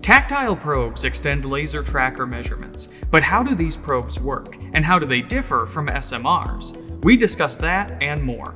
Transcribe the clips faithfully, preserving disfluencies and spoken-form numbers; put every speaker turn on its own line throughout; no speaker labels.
Tactile probes extend laser tracker measurements, but how do these probes work, and how do they differ from S M Rs? We discuss that and more.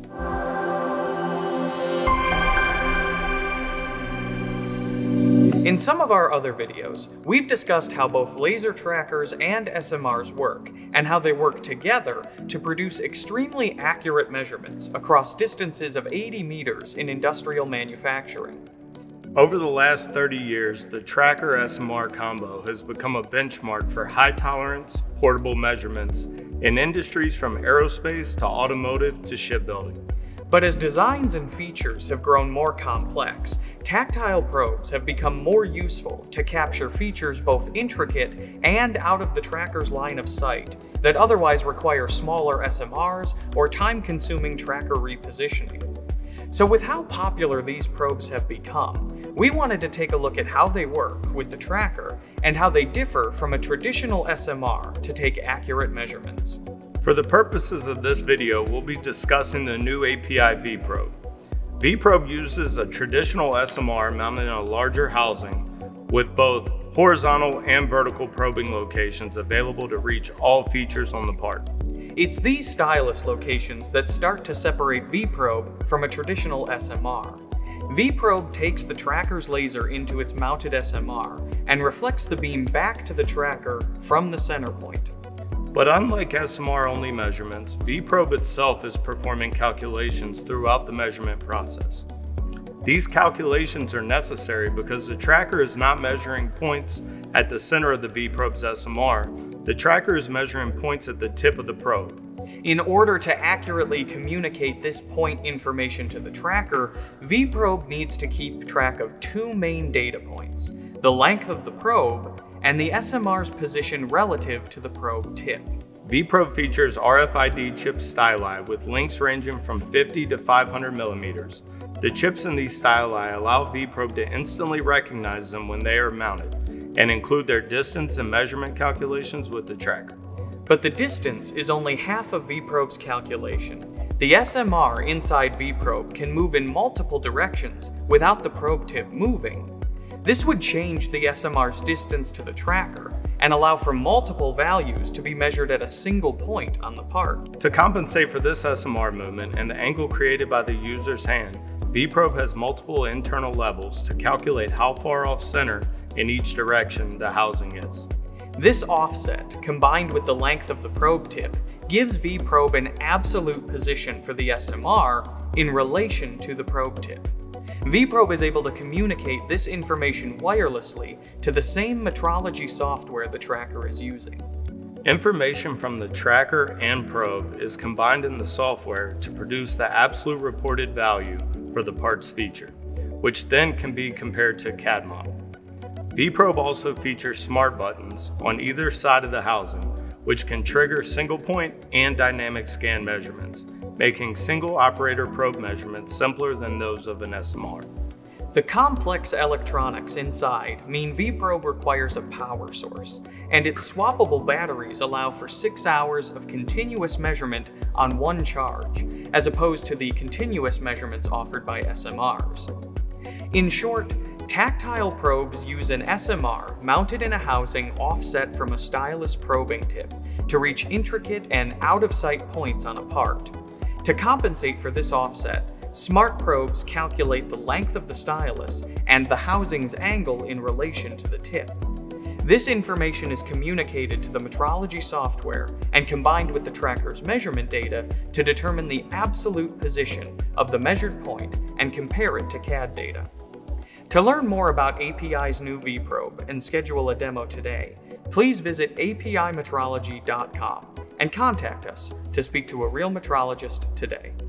In some of our other videos, we've discussed how both laser trackers and S M Rs work, and how they work together to produce extremely accurate measurements across distances of eighty meters in industrial manufacturing.
Over the last thirty years, the tracker S M R combo has become a benchmark for high tolerance, portable measurements in industries from aerospace to automotive to shipbuilding.
But as designs and features have grown more complex, tactile probes have become more useful to capture features both intricate and out of the tracker's line of sight that otherwise require smaller S M Rs or time-consuming tracker repositioning. So with how popular these probes have become, we wanted to take a look at how they work with the tracker and how they differ from a traditional S M R to take accurate measurements.
For the purposes of this video, we'll be discussing the new A P I V-Probe. V-Probe uses a traditional S M R mounted in a larger housing with both horizontal and vertical probing locations available to reach all features on the part.
It's these stylus locations that start to separate V-Probe from a traditional S M R. V-Probe takes the tracker's laser into its mounted S M R and reflects the beam back to the tracker from the center point.
But unlike S M R-only measurements, V-Probe itself is performing calculations throughout the measurement process. These calculations are necessary because the tracker is not measuring points at the center of the V-Probe's S M R. The tracker is measuring points at the tip of the probe.
In order to accurately communicate this point information to the tracker, V-Probe needs to keep track of two main data points: the length of the probe and the S M R's position relative to the probe tip.
V-Probe features R F I D chip styli with lengths ranging from fifty to five hundred millimeters. The chips in these styli allow V-Probe to instantly recognize them when they are mounted and include their distance and measurement calculations with the tracker.
But the distance is only half of V-Probe's calculation. The S M R inside V-Probe can move in multiple directions without the probe tip moving. This would change the S M R's distance to the tracker and allow for multiple values to be measured at a single point on the part.
To compensate for this S M R movement and the angle created by the user's hand, V-Probe has multiple internal levels to calculate how far off center in each direction the housing is.
This offset, combined with the length of the probe tip, gives V-Probe an absolute position for the S M R in relation to the probe tip. V-Probe is able to communicate this information wirelessly to the same metrology software the tracker is using.
Information from the tracker and probe is combined in the software to produce the absolute reported value for the part's feature, which then can be compared to a C A D model. V-Probe also features smart buttons on either side of the housing, which can trigger single point and dynamic scan measurements, making single operator probe measurements simpler than those of an S M R.
The complex electronics inside mean V-Probe requires a power source, and its swappable batteries allow for six hours of continuous measurement on one charge, as opposed to the continuous measurements offered by S M Rs. In short, tactile probes use an S M R mounted in a housing offset from a stylus probing tip to reach intricate and out-of-sight points on a part. To compensate for this offset, smart probes calculate the length of the stylus and the housing's angle in relation to the tip. This information is communicated to the metrology software and combined with the tracker's measurement data to determine the absolute position of the measured point and compare it to C A D data. To learn more about A P I's new V-Probe and schedule a demo today, please visit A P I metrology dot com and contact us to speak to a real metrologist today.